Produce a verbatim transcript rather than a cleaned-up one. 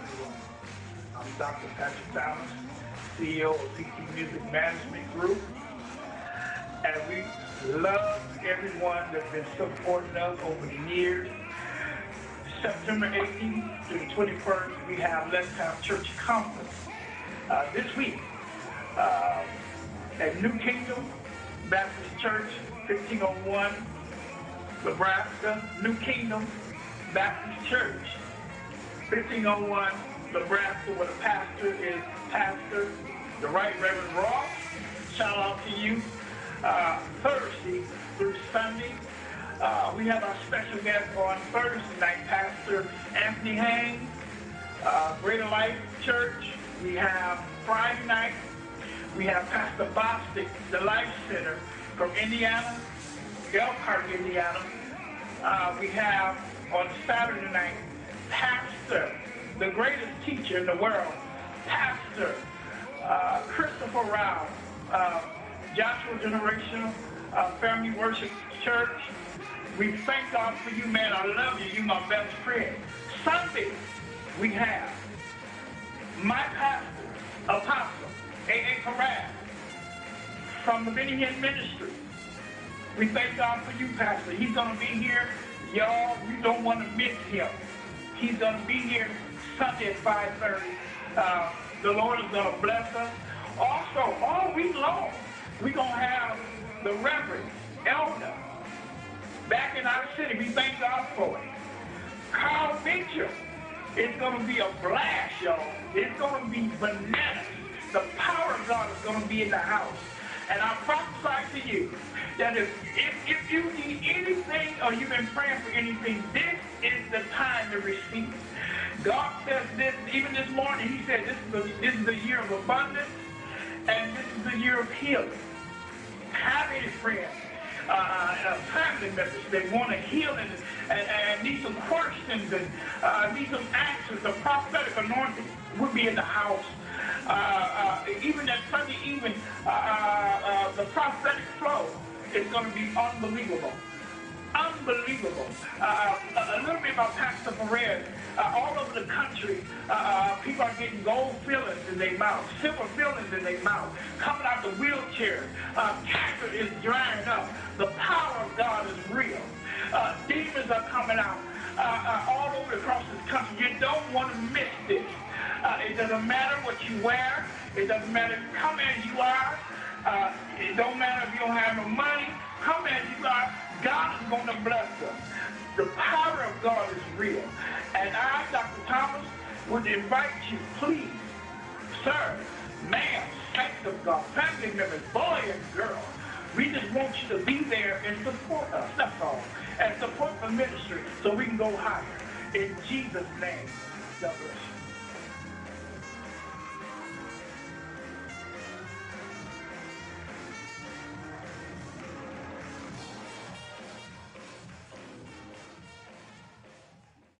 everyone. I'm Doctor Patrick Thomas, C E O of C T Music Management Group, and we love everyone that's been supporting us over the years. September eighteenth to the twenty-first, we have Let's Have Church Conference uh, this week uh, at New Kingdom Baptist Church, fifteen oh one Nebraska. New Kingdom Baptist Church, fifteen oh one Nebraska, where the pastor is Pastor the Right Reverend Ross. Shout out to you. Uh, Thursday through Sunday, uh, we have our special guest on Thursday night, Pastor Anthony Haynes, uh, Greater Life Church. We have Friday night, we have Pastor Bostic, the Life Center from Indiana, Elkhart, Indiana. Uh, we have on Saturday night, Pastor, the greatest teacher in the world, Pastor uh, Christopher Rao, uh, Joshua Generational uh, Family Worship Church. We thank God for you, man. I love you. You're my best friend. Sunday, we have my pastor, Apostle A A. Parad, from the Benny Hinn Ministry. We thank God for you, Pastor. He's going to be here. Y'all, you don't want to miss him. He's going to be here Sunday at five thirty. Uh, the Lord is going to bless us. Also, all week long, we're going to have the Reverend Elder back in our city. We thank God for it. Carl Mitchell. It's going to be a blast, y'all. It's going to be bananas. The power of God is going to be in the house. And I prophesy to you that if, if, if you need anything or you've been praying for anything, this is the time to receive. God says this, even this morning, he said this is, the, this is the year of abundance and this is the year of healing. Have any friends, uh, uh, family members that want to heal and, and, and need some questions and uh, need some answers, the prophetic anointing will be in the house. Uh, uh, even that Sunday evening, uh, uh, the prophetic flow is going to be unbelievable. Unbelievable. Uh, a, a little bit about Pastor Perez. Uh, all over the country, uh, people are getting gold fillings in their mouth, silver fillings in their mouth, coming out the wheelchair. Uh, cancer is drying up. The power of God is real. Uh, demons are coming out uh, uh, all over across this country. You don't want to miss this. Uh, it doesn't matter what you wear. It doesn't matter. Come as you are. Uh, it don't matter if you don't have no money. Come as you are. God is going to bless us. The power of God is real. And I, Doctor Thomas, would invite you, please, sir, ma'am, saints of God, family members, boy and girl, we just want you to be there and support us, that's all. And support the ministry so we can go higher. In Jesus' name, God bless you.